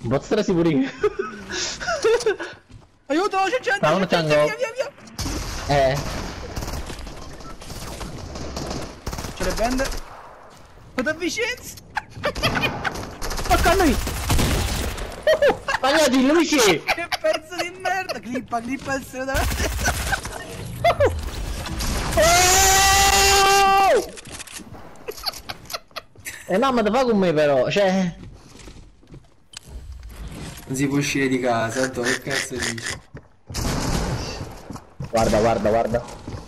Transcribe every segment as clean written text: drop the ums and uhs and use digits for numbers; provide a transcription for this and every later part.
Posso pure io. Aiuto, c'è gente, No, non c'è gente, c'hanno. via. Ce le prende. Quanto avvicinzi? Tocca a lui. Tagliati, Luigi. Che pezzo di merda. Clippa il seno dalla testa. No, ma te fa con me però, cioè. Non si può uscire di casa, tanto che cazzo dici? Guarda, guarda, guarda.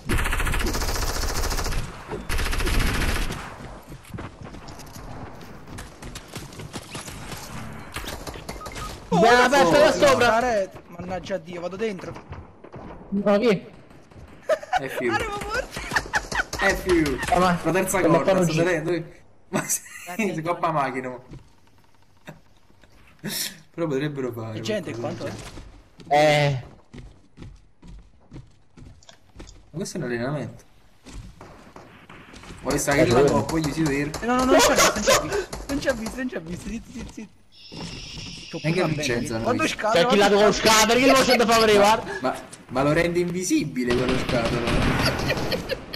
Abbiamo aperto da sopra. Mannaggia Dio, vado dentro. No, chi? È più. Arrivo morto. È più. Ma La terza come corda, fanno sto G? vedendo? Ma si coppa macchina. Però potrebbero fare. C'è gente, qualcosa quanto del è? genere. Ma questo è un allenamento. Vuoi stare che la coppa, voglio si vedere. No, non ci ha visto, zitto. Anche Vincenzo hanno Quando visto. scado, C'è chi l'ha con lo scatolo, che lo c'è da fare, guarda. Ma lo rende invisibile quello scatolo.